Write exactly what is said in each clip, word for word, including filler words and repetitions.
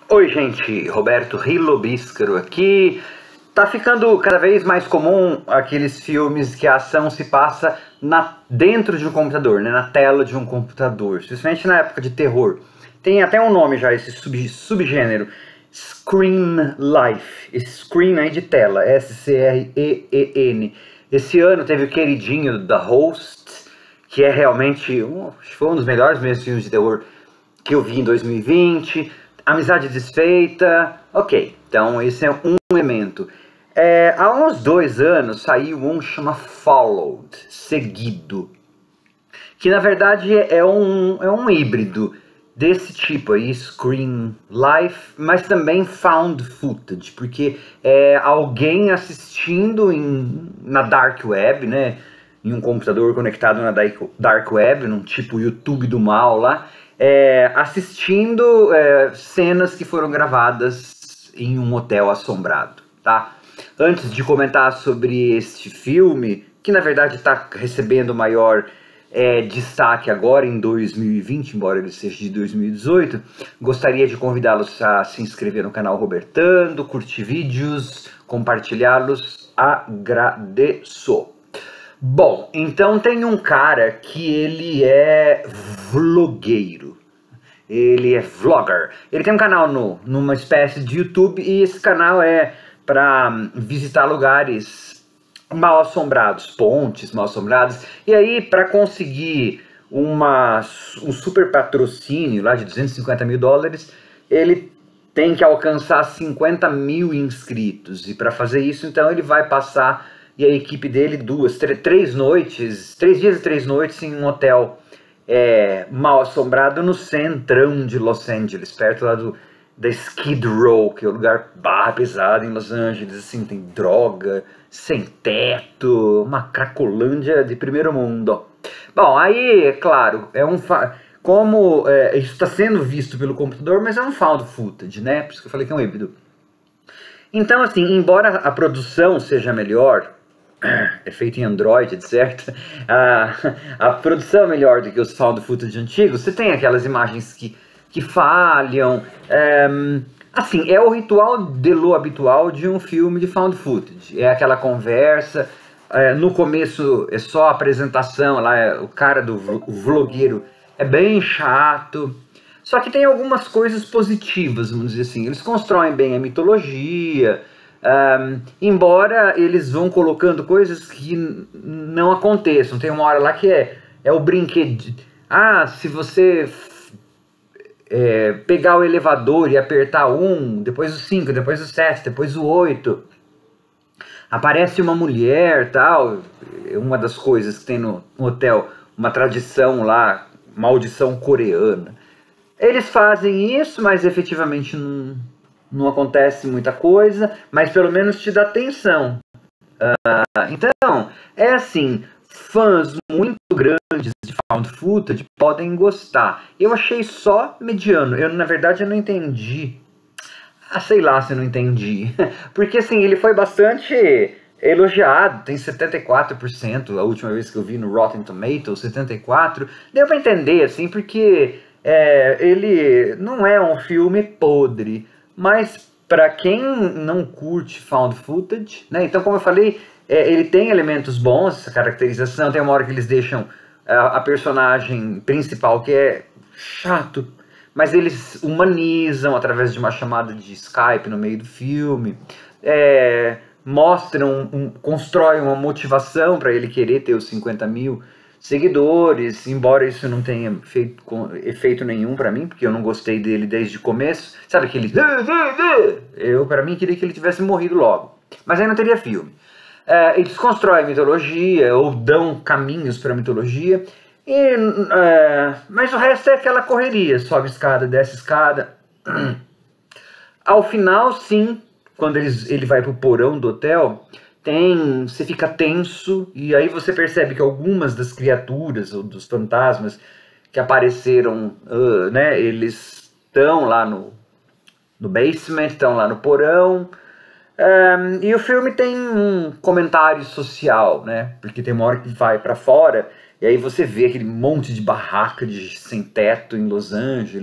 Oi gente, Roberto Rilobíscaro aqui. Tá ficando cada vez mais comum aqueles filmes que a ação se passa na, dentro de um computador, né, na tela de um computador, especialmente na época de terror. Tem até um nome já, esse sub, subgênero, Screen Life, esse screen aí de tela, S C R E E N. Esse ano teve o queridinho da Host, que é realmente um, foi um dos melhores meus filmes de terror que eu vi em dois mil e vinte. Amizade Desfeita, ok, então esse é um elemento. É, há uns dois anos saiu um que chama Followed, Seguido, que na verdade é um, é um híbrido desse tipo aí, Screen Life, mas também Found Footage, porque é alguém assistindo em, na Dark Web, né, em um computador conectado na Dark Web, num tipo YouTube do mal lá, É, assistindo é, cenas que foram gravadas em um hotel assombrado, tá? Antes de comentar sobre este filme, que na verdade está recebendo maior é, destaque agora em dois mil e vinte, embora ele seja de dois mil e dezoito, gostaria de convidá-los a se inscrever no canal Robertando, curtir vídeos, compartilhá-los, agradeço. Bom, então tem um cara que ele é vlogueiro, ele é vlogger, ele tem um canal no, numa espécie de YouTube e esse canal é para visitar lugares mal assombrados, pontes mal assombrados, e aí para conseguir uma, um super patrocínio lá de duzentos e cinquenta mil dólares, ele tem que alcançar cinquenta mil inscritos, e para fazer isso então ele vai passar e a equipe dele duas, três noites, três dias e três noites em um hotel é, mal assombrado no centrão de Los Angeles, perto lá do, da Skid Row, que é um lugar barra pesado em Los Angeles, assim, tem droga, sem teto, uma cracolândia de primeiro mundo. Bom, aí, é claro, é um como é, isso está sendo visto pelo computador, mas é um found footage, né? Por isso que eu falei que é um híbrido. Então, assim, embora a produção seja melhor, é feito em Android, certo? A, a produção é melhor do que os found footage antigos. Você tem aquelas imagens que, que falham. É, assim, é o ritual de lo habitual de um filme de found footage. É aquela conversa. É, no começo é só a apresentação, lá é, o cara do o vlogueiro é bem chato. Só que tem algumas coisas positivas, vamos dizer assim. Eles constroem bem a mitologia. Um, embora eles vão colocando coisas que não aconteçam. Tem uma hora lá que é, é o brinquedo. Ah, se você é, pegar o elevador e apertar um, depois o cinco, depois o sete, depois o oito, aparece uma mulher, tal. Uma das coisas que tem no, no hotel, uma tradição lá, maldição coreana. Eles fazem isso, mas efetivamente não... não acontece muita coisa, mas pelo menos te dá atenção. Uh, então, é assim, fãs muito grandes de found footage podem gostar. Eu achei só mediano, eu na verdade eu não entendi. Ah, sei lá se eu não entendi. Porque assim, ele foi bastante elogiado, tem setenta e quatro por cento, a última vez que eu vi no Rotten Tomatoes, setenta e quatro por cento. Deu pra entender, assim, porque é, ele não é um filme podre. Mas para quem não curte found footage, né? Então, como eu falei, é, ele tem elementos bons, essa caracterização. Tem uma hora que eles deixam a, a personagem principal que é chato, mas eles humanizam através de uma chamada de Skype no meio do filme. É, mostram, um, constroem uma motivação para ele querer ter os cinquenta mil seguidores, embora isso não tenha feito com, efeito nenhum pra mim, porque eu não gostei dele desde o começo. Sabe aquele... Eu, pra mim, queria que ele tivesse morrido logo. Mas aí não teria filme. É, eles constroem mitologia, ou dão caminhos pra mitologia, e, é, mas o resto é aquela correria. Sobe escada, desce escada. Ao final, sim, quando eles, ele vai pro porão do hotel... Tem, você fica tenso e aí você percebe que algumas das criaturas ou dos fantasmas que apareceram, uh, né, eles estão lá no, no basement, estão lá no porão. Um, e o filme tem um comentário social, né, porque tem uma hora que vai para fora e aí você vê aquele monte de barraca de sem teto em Los Angeles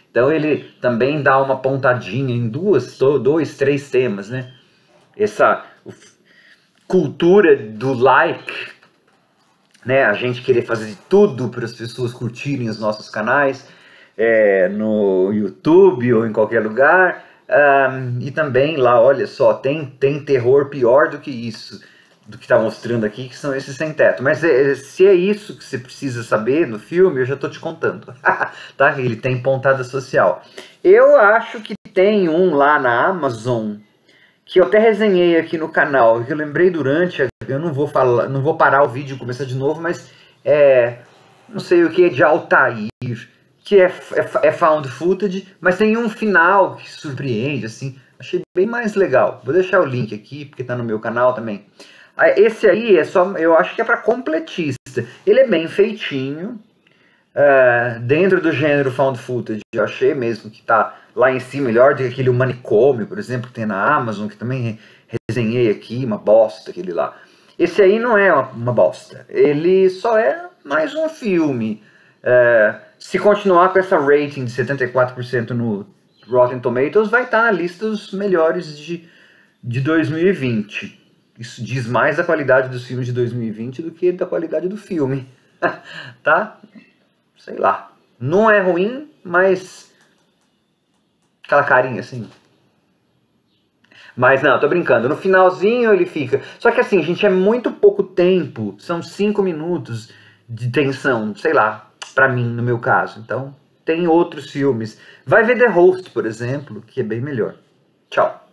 Então ele também dá uma pontadinha em duas, dois, três temas, né? Essa cultura do like, né? A gente querer fazer tudo para as pessoas curtirem os nossos canais, é, no YouTube ou em qualquer lugar. Um, e também lá, olha só, tem, tem terror pior do que isso, do que está mostrando aqui, que são esses sem teto. Mas é, se é isso que você precisa saber no filme, eu já estou te contando. Tá? Ele tem pontada social. Eu acho que tem um lá na Amazon, que eu até resenhei aqui no canal, que eu lembrei durante, eu não vou, falar, não vou parar o vídeo e começar de novo, mas é, não sei o que, é de Altair, que é, é, é found footage, mas tem um final que surpreende, assim, achei bem mais legal. Vou deixar o link aqui, porque tá no meu canal também. Esse aí é só, eu acho que é para completista. Ele é bem feitinho, uh, dentro do gênero found footage. Eu achei mesmo que tá lá em cima, melhor do que aquele Manicômio, por exemplo, que tem na Amazon, que também resenhei aqui, uma bosta aquele lá. Esse aí não é uma, uma bosta, ele só é mais um filme. Uh, se continuar com essa rating de setenta e quatro por cento no Rotten Tomatoes, vai estar na lista dos melhores de, de dois mil e vinte. Isso diz mais da qualidade dos filmes de dois mil e vinte do que da qualidade do filme. Tá? Sei lá. Não é ruim, mas aquela carinha assim. Mas não, tô brincando. No finalzinho ele fica... Só que assim, gente, é muito pouco tempo. São cinco minutos de tensão, sei lá. Pra mim, no meu caso. Então, tem outros filmes. Vai ver The Host, por exemplo, que é bem melhor. Tchau.